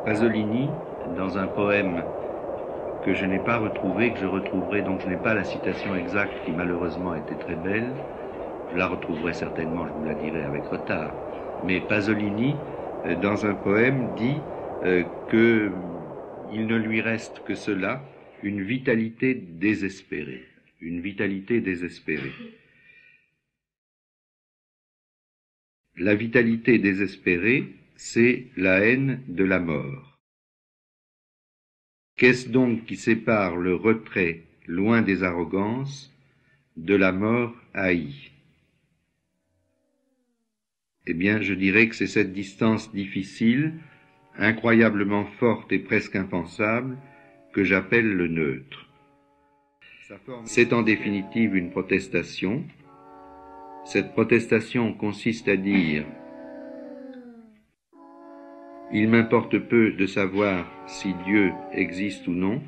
Pasolini, dans un poème que je n'ai pas retrouvé, que je retrouverai, donc je n'ai pas la citation exacte qui malheureusement était très belle, je la retrouverai certainement, je vous la dirai avec retard, mais Pasolini, dans un poème, dit qu'il ne lui reste que cela, une vitalité désespérée, une vitalité désespérée. La vitalité désespérée, c'est la haine de la mort. Qu'est-ce donc qui sépare le retrait, loin des arrogances, de la mort haïe? Eh bien, je dirais que c'est cette distance difficile, incroyablement forte et presque impensable, que j'appelle le neutre. C'est en définitive une protestation. Cette protestation consiste à dire « Il m'importe peu de savoir si Dieu existe ou non,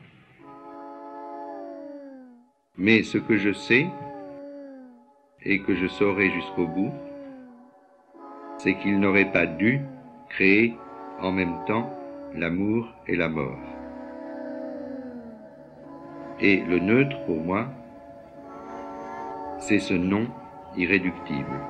mais ce que je sais, et que je saurai jusqu'au bout, c'est qu'il n'aurait pas dû créer en même temps l'amour et la mort. » Et le neutre, pour moi, c'est ce non irréductible.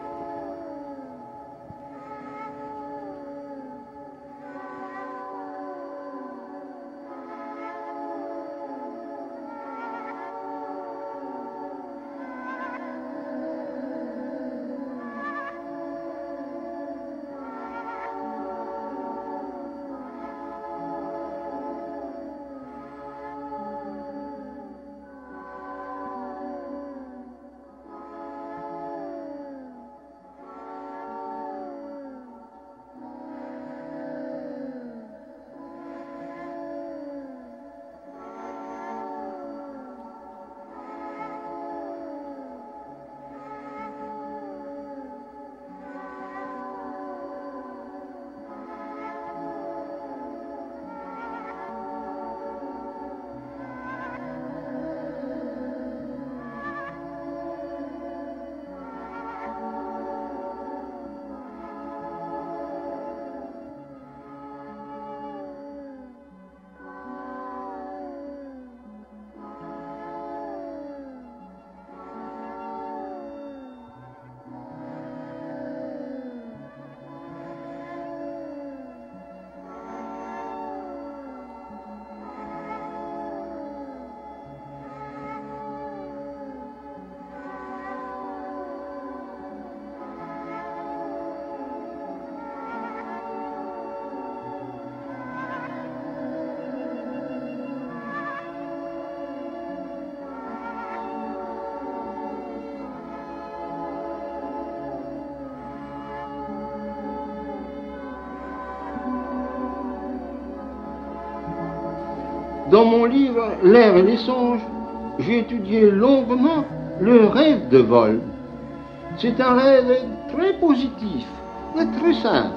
Dans mon livre « L'air et les songes », j'ai étudié longuement le rêve de vol. C'est un rêve très positif, très simple.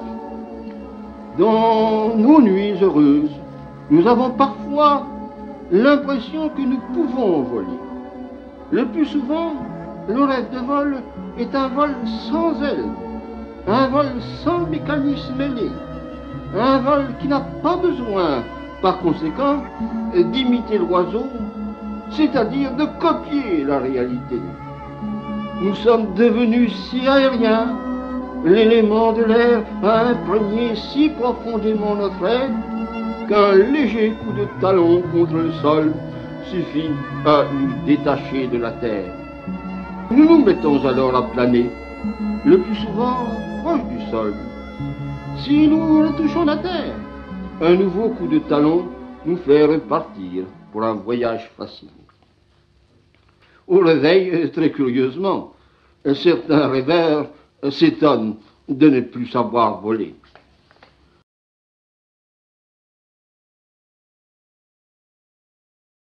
Dans nos nuits heureuses, nous avons parfois l'impression que nous pouvons voler. Le plus souvent, le rêve de vol est un vol sans aile, un vol sans mécanisme ailé, un vol qui n'a pas besoin, par conséquent, d'imiter l'oiseau, c'est-à-dire de copier la réalité. Nous sommes devenus si aériens, l'élément de l'air a imprégné si profondément notre être qu'un léger coup de talon contre le sol suffit à nous détacher de la terre. Nous nous mettons alors à planer, le plus souvent proche du sol. Si nous retouchons la terre, un nouveau coup de talon nous fait repartir pour un voyage facile. Au réveil, très curieusement, certains rêveurs s'étonnent de ne plus savoir voler.